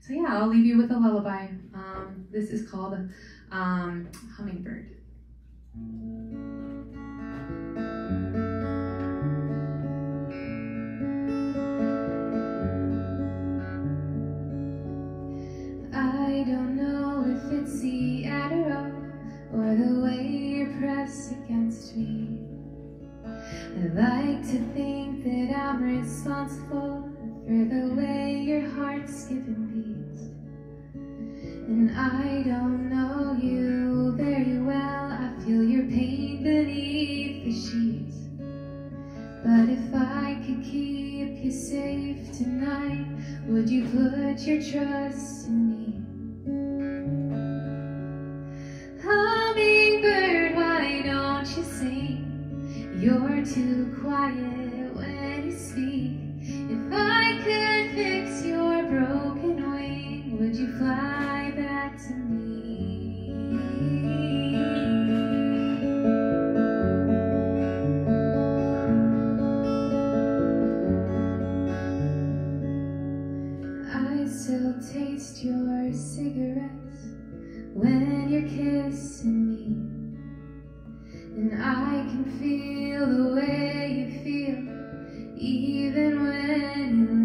So yeah, I'll leave you with a lullaby. This is called Hummingbird. I don't know if it's the Adderall or the way you're pressed against me. I like to think that I'm responsible for the way your heart's given beats. And I don't know you very well, I feel your pain beneath the sheets. But if I could keep you safe tonight, would you put your trust in me? Hummingbird, why don't you sing? You're too quiet when you speak. If I could fix your broken wing, would you fly back to me? I still taste your cigarettes when you're kissing me, and I can feel the way you feel even when you